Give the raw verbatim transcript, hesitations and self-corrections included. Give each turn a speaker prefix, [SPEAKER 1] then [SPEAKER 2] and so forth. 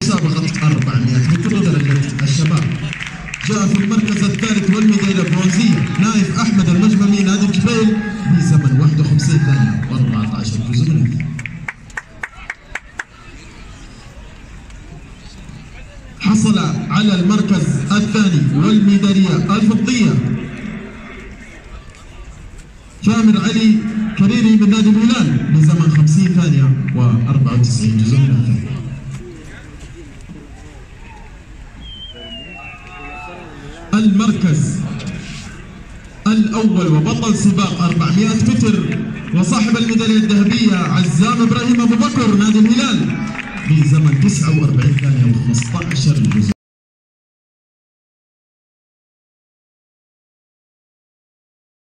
[SPEAKER 1] مسابقة أربعمائة متر درجة الشباب. جاء في المركز الثالث والميدالية البرونزية نايف أحمد المجممي نادي الجبيل بزمن واحد وخمسين ثانية وأربعة عشر جزء من الثانية. حصل على المركز الثاني والميدالية الفضية كامل علي كريري من نادي الهلال بزمن خمسين ثانية وأربعة وتسعين جزء من الثانية. المركز الأول وبطل سباق أربعمائة متر وصاحب الميدالية الذهبية عزام إبراهيم أبو بكر نادي الهلال بزمن تسعة وأربعين ثانية وخمسة عشر جزء.